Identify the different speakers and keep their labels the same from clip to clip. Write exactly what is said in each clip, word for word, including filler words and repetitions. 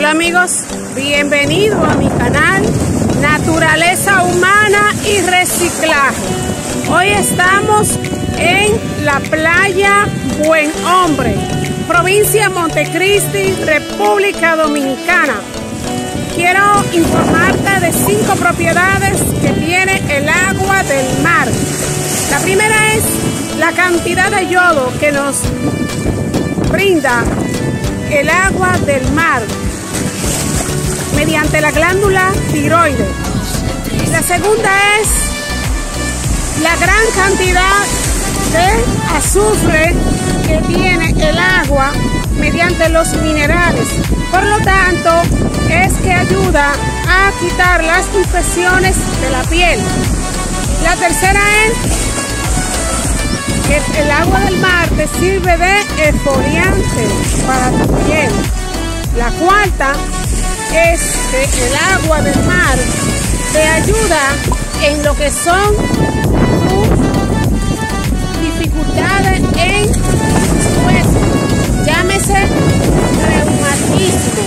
Speaker 1: Hola amigos, bienvenidos a mi canal Naturaleza Humana y Reciclaje. Hoy estamos en la playa Buen Hombre, provincia Montecristi, República Dominicana. Quiero informarte de cinco propiedades que tiene el agua del mar. La primera es la cantidad de yodo que nos brinda el agua del mar mediante la glándula tiroides. La segunda es la gran cantidad de azufre que tiene el agua mediante los minerales. Por lo tanto, es que ayuda a quitar las infecciones de la piel. La tercera es que el agua del mar te sirve de exfoliante para tu piel. La cuarta es que el agua del mar te ayuda en lo que son tus dificultades en tus huesos, llámese reumatismo.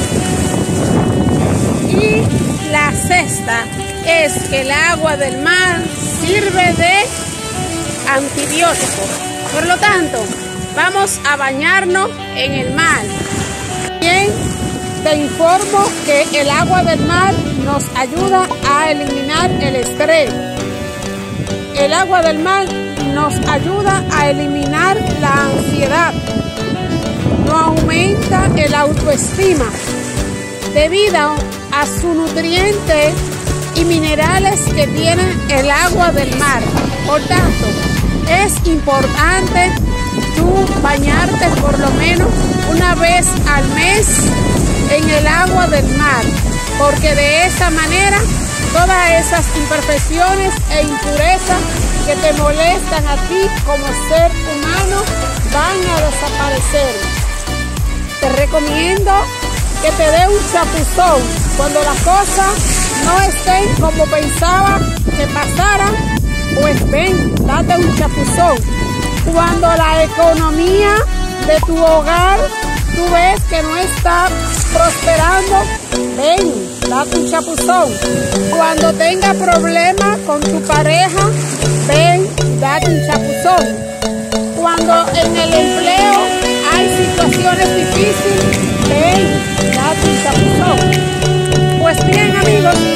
Speaker 1: Y la sexta es que el agua del mar sirve de antibiótico. Por lo tanto, vamos a bañarnos en el mar. Bien, te informo que el agua del mar nos ayuda a eliminar el estrés. El agua del mar nos ayuda a eliminar la ansiedad. Nos aumenta el autoestima debido a su nutriente y minerales que tiene el agua del mar. Por tanto, es importante tú bañarte por lo menos una vez al mes en el agua del mar, porque de esa manera todas esas imperfecciones e impurezas que te molestan a ti como ser humano van a desaparecer. Te recomiendo que te dé un chapuzón cuando las cosas no estén como pensaba que pasaran. Pues ven, date un chapuzón. Cuando la economía de tu hogar tú ves que no está prosperando, ven, date un chapuzón. Cuando tenga problemas con tu pareja, ven, date un chapuzón. Cuando en el empleo hay situaciones difíciles, ven, date un chapuzón. Pues bien amigos,